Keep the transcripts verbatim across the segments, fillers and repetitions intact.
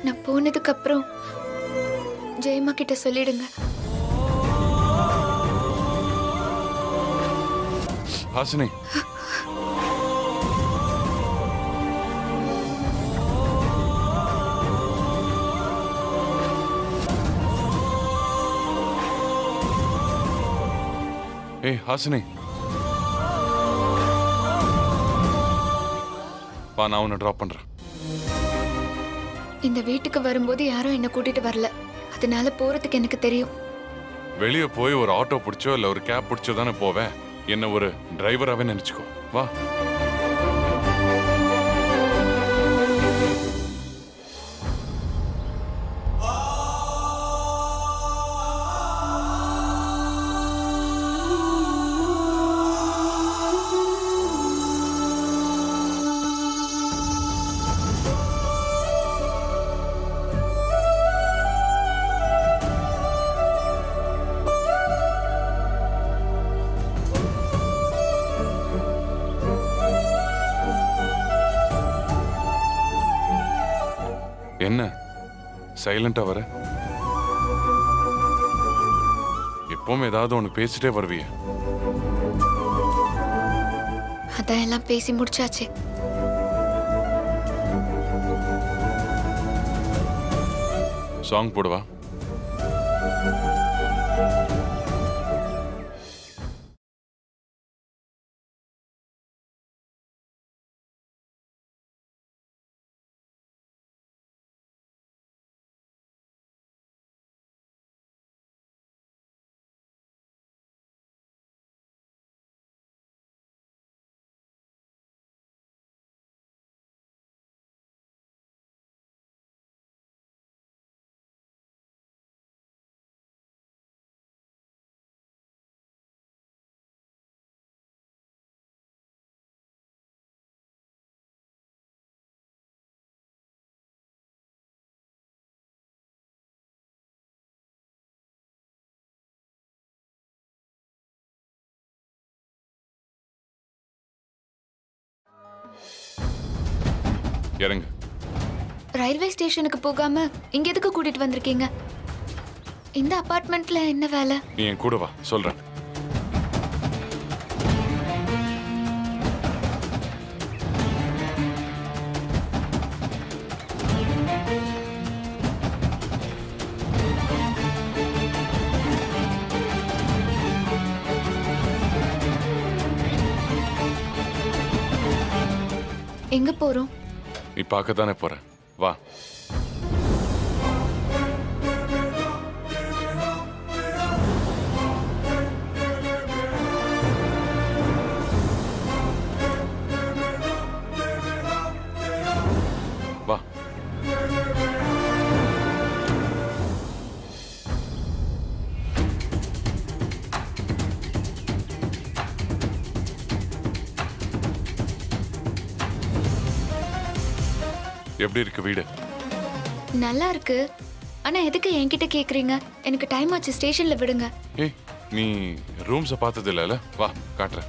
நான் போனதுக்கு அப்புறம் ஜெயம்மா கிட்ட சொல்லிடுங்க. ஹாசினி, ஏய் ஹாசினி, வா, நான் உன்னை ட்ராப் பண்றேன். இந்த வீட்டுக்கு வரும்போது யாரும் என்ன கூட்டிட்டு வரல, அதனால போறதுக்கு எனக்கு தெரியும். வெளியே போய் ஒரு ஆட்டோ பிடிச்சோ இல்ல ஒரு கேப் பிடிச்சோ தானே போவேன். என்ன ஒரு டிரைவராகவே நினைச்சுக்கோ. வா. என்ன சைலண்டா வர? எப்பவும் ஏதாவது ஒண்ணு பேசிட்டே வருவிய. அதான் எல்லாம் பேசி முடிச்சாச்சு. சாங் போடுவா. இறங்கு. ரயில்வே ஸ்டேஷனுக்கு போகாம இங்க எதுக்கு கூட்டிட்டு வந்திருக்கீங்க? இந்த அபார்ட்மெண்ட்ல என்ன வேலை? நீ என் கூட வா, சொல்றேன். எங்க போறோம்? நீ பார்க்க தானே போற, வா. வா. எப்படி இருக்கு வீடு? நல்லா இருக்கு. ஆனா எதுக்கு என்கிட்ட கேக்குறீங்க? எனக்கு டைம் ஆச்சு, ஸ்டேஷன்ல விடுங்க. ஏய், நீ ரூம்ஸை பார்த்தது இல்லைல்ல? வா, காட்டுறேன்.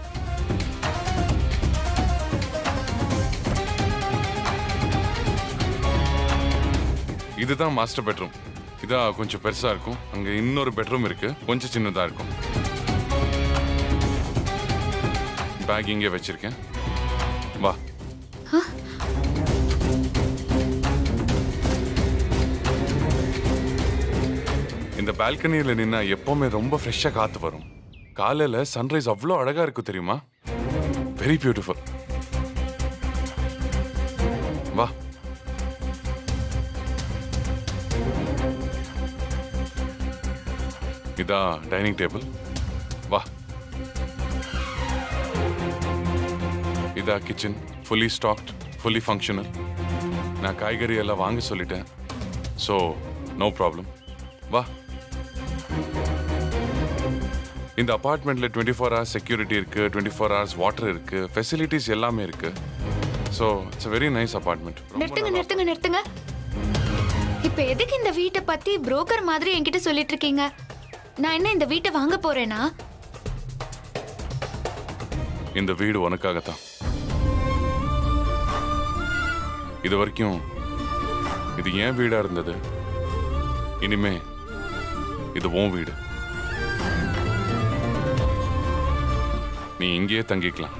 இதுதான் மாஸ்டர் பெட்ரூம். இதான் கொஞ்சம் பெருசா இருக்கும். அங்க இன்னொரு பெட்ரூம் இருக்கு, கொஞ்சம் சின்னதா இருக்கும். பேக் இங்கே வச்சிருக்கேன், வா. இந்த பால்கனியில நின்னா எப்பவுமே ரொம்ப ஃப்ரெஷ்ஷா காத்து வரும். காலையில சன்ரைஸ் அவ்வளோ அழகா இருக்கு தெரியுமா? Very beautiful. வா. இதா டைனிங் டேபிள், வா. இதா kitchen, fully stocked, fully functional. நான் காய்கறி எல்லாம் வாங்க சொல்லிட்டேன், ஸோ நோ ப்ராப்ளம். வா. இந்த அபார்ட்மெண்ட்ல டுவெண்ட்டி ஃபோர் ஹவர்ஸ் செக்யூரிட்டி இருக்கு, டுவெண்ட்டி ஃபோர் ஹவர்ஸ் வாட்டர் இருக்கு, ஃபெசிலிட்டிஸ் எல்லாமே இருக்கு. So it's very nice apartment. நிறுத்துங்க நிறுத்துங்க நிறுத்துங்க. இப்ப எதுக்கு இந்த வீட்டை பத்தி புரோக்கர் மாதிரி என்கிட்ட சொல்லிட்டு இருக்கீங்க? நான் என்ன இந்த வீட்டை வாங்க போறேனா? இந்த வீடு உனக்காகத்தான். இது வரைக்கும் இது ஏன் வீடா இருந்தது, இனிமே இது உன் வீடு. நீ இங்கேயே தங்கிக்கலாம்.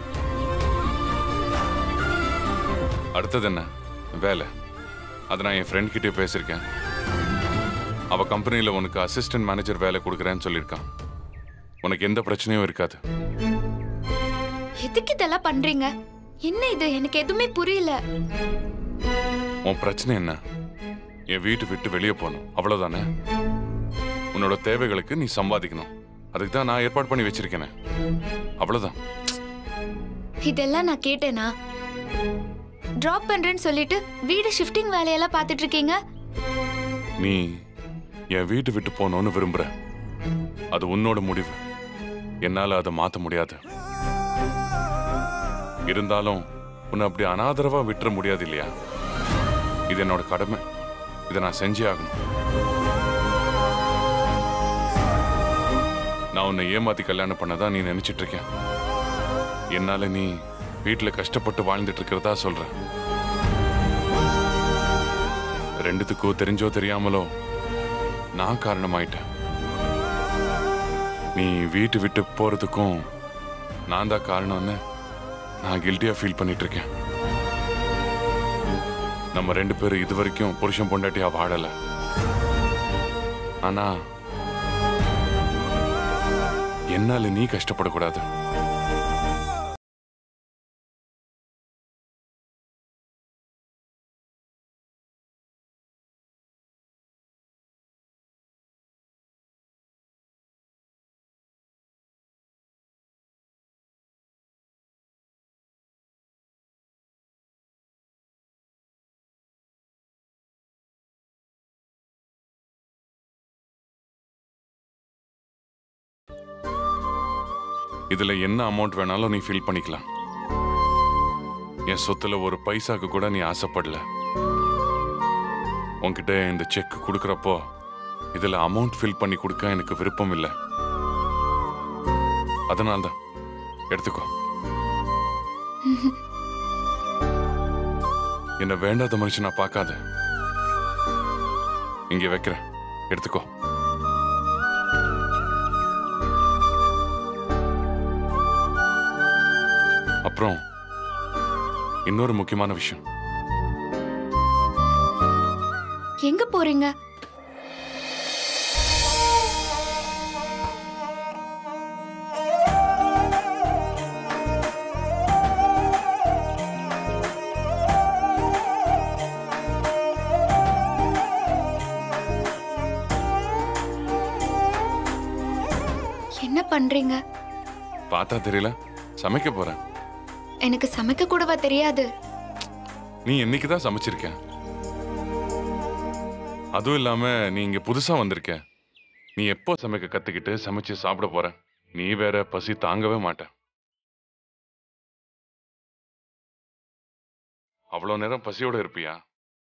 அடுத்தது என்ன வேலை, அதை நான் என் ஃப்ரெண்ட் கிட்டே பேசியிருக்கேன். அவ கம்பெனியில் உனக்கு அசிஸ்டன்ட் மேனேஜர் வேலை கொடுக்குறேன்னு சொல்லியிருக்கான். உனக்கு எந்த பிரச்சனையும் இருக்காது. எதுக்கு இதெல்லாம் பண்றீங்க? என்ன இது, எனக்கு எதுவுமே புரியல. உன் பிரச்சனை என்ன? என் வீட்டு விட்டு வெளியே போகணும், அவ்வளவுதானே? உன்னோட தேவைகளுக்கு நீ சம்பாதிக்கணும், அதுக்கு தான் நான் ஏற்பாடு பண்ணி வச்சிருக்கேனே, அவ்வளவுதான். இதெல்லாம் நான் கேட்டேனா? டிராப் பண்றேன்னு சொல்லிட்டு வீடு ஷிஃப்டிங் வேலையெல்லாம் பார்த்துட்டு இருக்கீங்க. நீ என் வீட்டு விட்டு போகணும்னு விரும்புற, அது உன்னோட முடிவு. என்னால அதை மாற்ற முடியாது. இருந்தாலும் உன்னை அப்படி அனாதரவா விட்டுற முடியாது இல்லையா? இது என்னோட கடமை, இதை நான் செஞ்சே ஆகணும். நான் உன்னை ஏமாத்தி கல்யாணம் பண்ணதான் நீ நினைச்சிட்டு இருக்க. என்னால நீ வீட்டுல கஷ்டப்பட்டு வாழ்ந்துட்டு இருக்கிறதா சொல்ற. ரெண்டுத்துக்கும் தெரிஞ்சோ தெரியாமலோ நான் காரணமாயிட்டேன். நீ வீட்டு விட்டு போறதுக்கும் நான் தான் காரணம்னு நான் கில்ட்டியா ஃபீல் பண்ணிட்டு இருக்கேன். நம்ம ரெண்டு பேரும் இது வரைக்கும் புருஷன் பொண்டாட்டியா வாழல. ஆனா என்னால நீ கஷ்டப்படக்கூடாது. இதுல என்ன அமௌண்ட் வேணாலும் நீ ஃபில் பண்ணிக்கலாம். என் சொத்துல ஒரு பைசாக்கு கூட நீ ஆசைப்படல. உன்கிட்ட இந்த செக் கொடுக்கறப்போ இதுல அமௌண்ட் ஃபில் பண்ணி கொடுக்க எனக்கு விருப்பம் இல்லை. அதனால்தான் எடுத்துக்கோ. என்ன வேண்டாத மனுஷனா பார்க்காத. இங்க வைக்கிறேன், எடுத்துக்கோ. அப்புறம் இன்னொரு முக்கியமான விஷயம். எங்க போறீங்க? என்ன பண்றீங்க? பார்த்தா தெரியல, சமைக்க போறேன். எனக்கு சமைக்க கூடவா தெரியாது? நீ என்னைக்குதான் சமைச்சிருக்க? அதுவும் இல்லாம நீ இங்க புதுசா வந்திருக்க. நீ எப்போ சமைக்க கத்துக்கிட்டு சமைச்சு சாப்பிட போற? நீ வேற பசி தாங்கவே மாட்ட. அவ்வளவு நேரம் பசியோட இருப்பியா?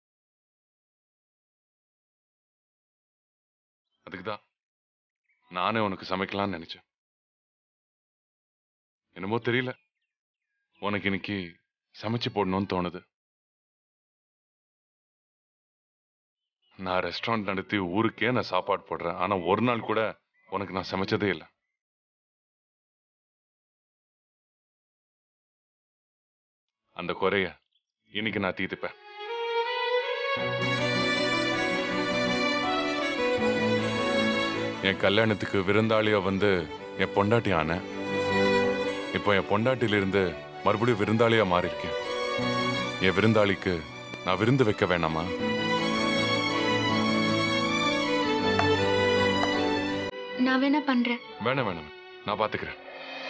அதுக்குதான் நானே உனக்கு சமைக்கலாம்னு நினைச்சேன். என்னமோ தெரியல, உனக்கு இன்னைக்கு சமைச்சு போடணும்னு தோணுது. நான் ரெஸ்டாரண்ட் நடத்தி ஊருக்கே நான் சாப்பாடு போடுறேன். ஆனா ஒரு நாள் கூட உனக்கு நான் சமைச்சதே இல்லை. அந்த குறைய இன்னைக்கு நான் தீர்த்துப்பேன். என் கல்யாணத்துக்கு விருந்தாளியா வந்து என் பொண்டாட்டி ஆன. இப்போ என் பொண்டாட்டியிலிருந்து மறுபடியும் விருந்தாளியா மாறி இருக்கேன். என் விருந்தாளிக்கு நான் விருந்து வைக்க வேணாமா? நான் வேணா பண்றேன். வேணாம் வேணாம், நான் பாத்துக்கிறேன்.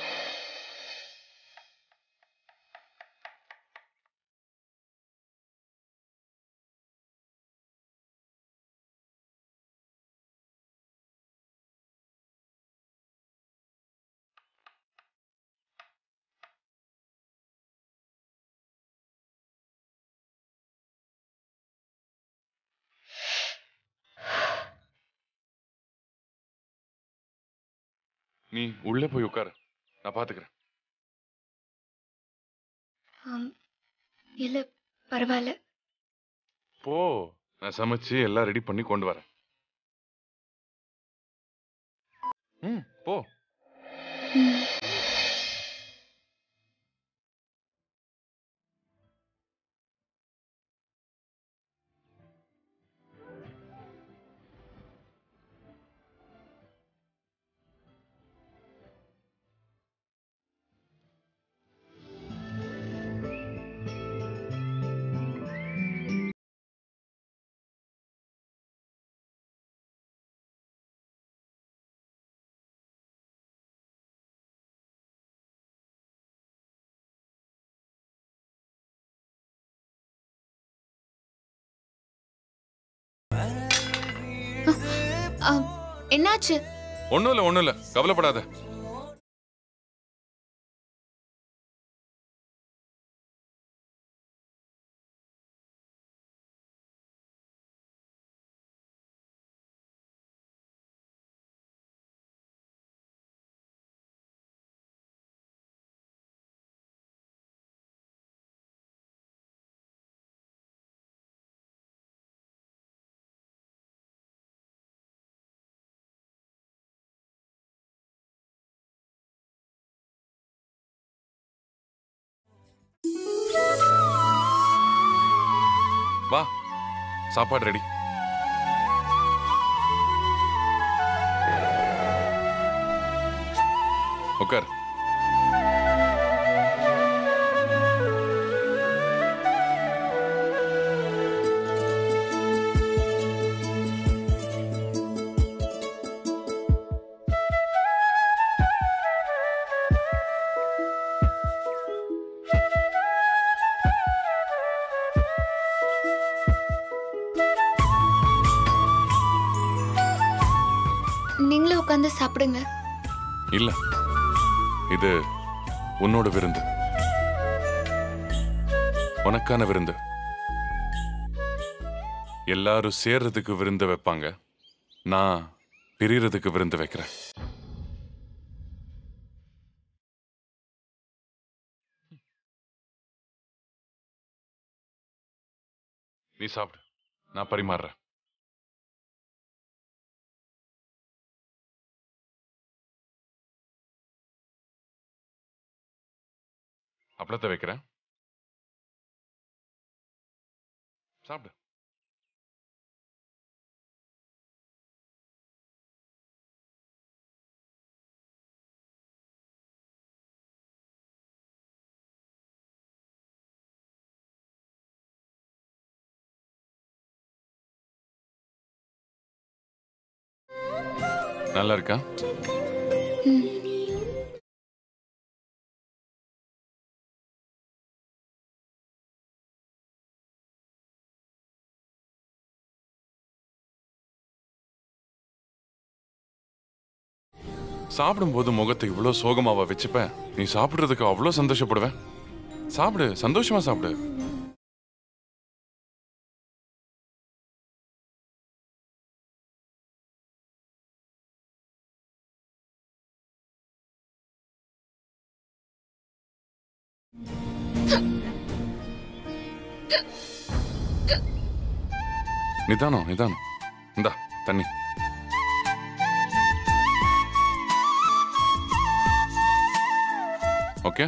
நீ உள்ளே போய் உட்காரு, நான் பாத்துக்கிறேன். இல்ல பரவாயில்ல. போ, நான் சமைச்சு எல்லாம் ரெடி பண்ணி கொண்டு வரேன். ம் போ. என்னாச்சு? ஒண்ணும் இல்ல ஒண்ணும் இல்ல, கவலைப்படாத. வா, சாப்பாடு ரெடி. உட்கார். நீங்களும் உட்கார்ந்து சாப்பிடுங்க. இல்ல, இது உன்னோட விருந்து, உனக்கான விருந்து. எல்லாரும் சேர்றதுக்கு விருந்து வைப்பாங்க, நான் பிரியறதுக்கு விருந்து வைக்கிறேன். நீ சாப்பிடு, நான் பரிமாறுறேன். அப்பளத்தை வைக்கிறேன், சாப்பிடு. நல்லா இருக்கா? சாப்பிடும்போது முகத்தை இவ்வளவு சோகமாவா வச்சுப்பேன்? நீ சாப்பிடுறதுக்கு அவ்வளவு சந்தோஷப்படுவேன். சாப்பிடு, சந்தோஷமா சாப்பிடு. நிதானம் நிதானம். இந்தா தண்ணி. ஓகே,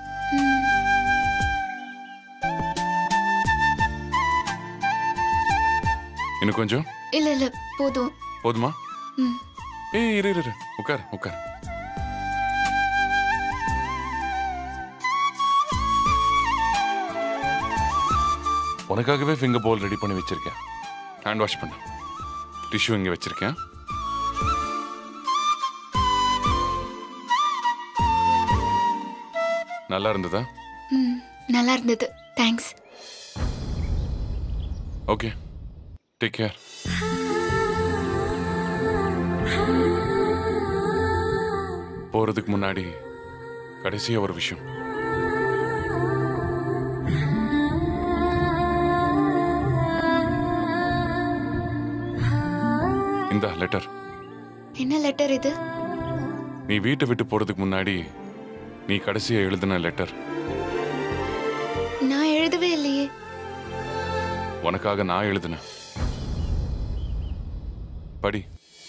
இன்னும் கொஞ்சம். இல்ல இல்ல போதும். போதுமா? ஏய் இரு இரு, உட்கார் உட்கார். உனக்காகவே ஃபிங்கர் பவுல் ரெடி பண்ணி வச்சிருக்கேன். ஹேண்ட் வாஷ் பண்ண டிஷ்யூ இங்க வச்சிருக்கேன். நல்லா இருந்ததா? நல்லா இருந்தது, தேங்க்ஸ். Okay, take care. போறதுக்கு முன்னாடி கடைசியா ஒரு விஷயம். இந்த லெட்டர். என்ன லெட்டர் இது? நீ வீட்டை விட்டு போறதுக்கு முன்னாடி நீ கடைசியா எழுதின லெட்டர். நான் எழுதவே இல்லையே. உனக்காக நான் எழுதினேன். படி.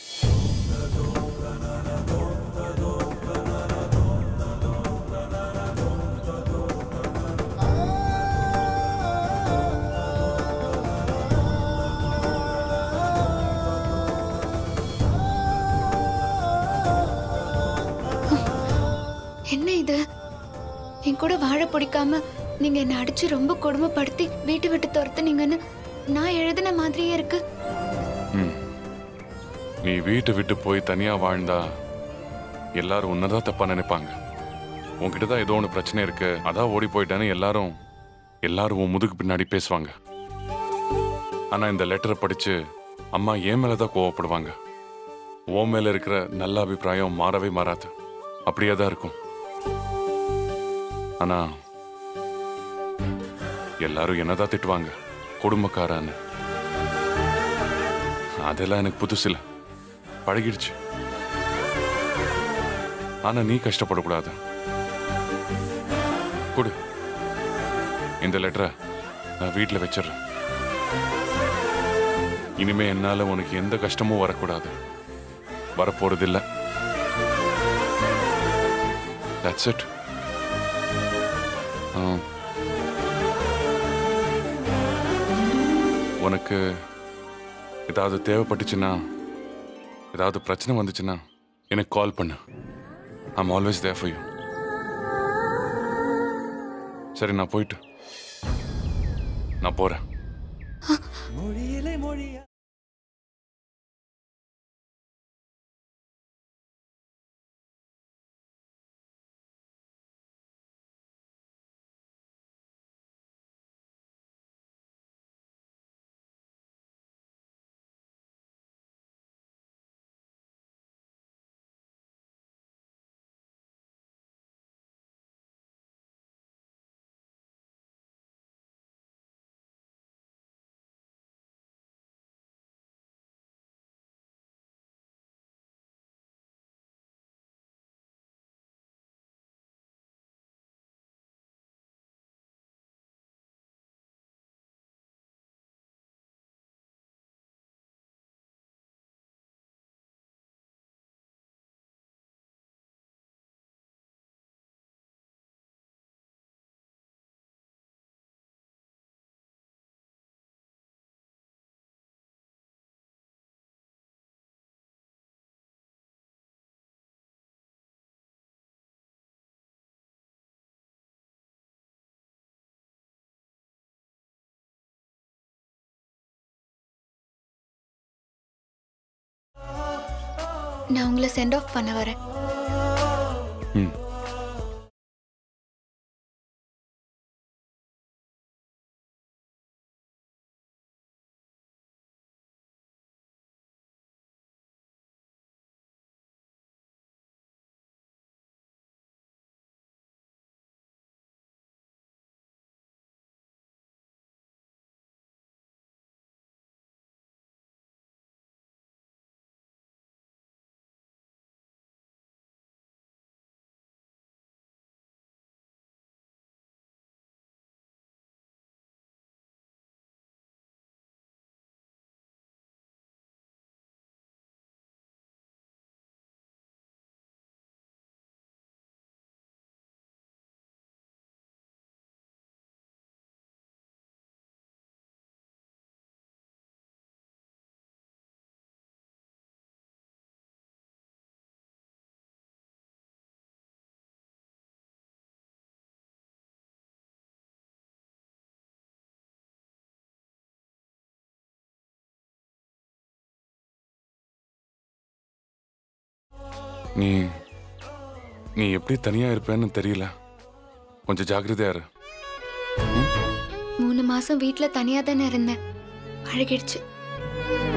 என்ன இது? என் கூட வாழ பிடிக்காம நீங்க என்ன அடிச்சு ரொம்ப கொடுமைப்படுத்தி வீட்டு விட்டு துரத்துனீங்கன்னு நான் எழுதின மாதிரியே இருக்கு. ம். நீ வீட்டை விட்டு போய் தனியா வாழ்ந்தா எல்லாரும் உன்னதான் தப்பா நினைப்பாங்க. உன்கிட்ட தான் ஏதோ ஒன்று பிரச்சனை இருக்கு, அதான் ஓடி போயிட்டான்னு எல்லாரும் எல்லாரும் உன் முதுகு பின்னாடி பேசுவாங்க. ஆனா இந்த லெட்டரை படிச்சு அம்மா ஏன் மேலதான் கோவப்படுவாங்க. உன் மேல இருக்கிற நல்ல அபிப்பிராயம் மாறவே மாறாது, அப்படியே தான் இருக்கும். ஆனா எல்லாரும் என்னதான் திட்டுவாங்க, குடும்பக்காரான்னு. அதெல்லாம் எனக்கு புதுசில்ல, பழகிடுச்சு. ஆனா நீ கஷ்டப்படக்கூடாது. கொடு இந்த லெட்டரை, நான் வீட்டில் வச்சிடுறேன். இனிமே என்னால உனக்கு எந்த கஷ்டமும் வரக்கூடாது, வரப்போறதில்லை. That's it. உனக்கு ஏதாவது தேவைப்பட்டுச்சுன்னா, ஏதாவது பிரச்சனை வந்துச்சுன்னா எனக்கு கால் பண்ணு. I'm always there for you. சரி, நான் போயிட்டு நான் போறேன். நான் உங்களை சென்ட் ஆஃப் பண்ண வரேன். ம். நீ நீ எப்படி தனியா இருப்பேன்னு தெரியல, கொஞ்சம் ஜாக்கிரதையா இரு. மூணு மாசம் வீட்டுல தனியா தானே இருந்தேன், பழகிடுச்சு.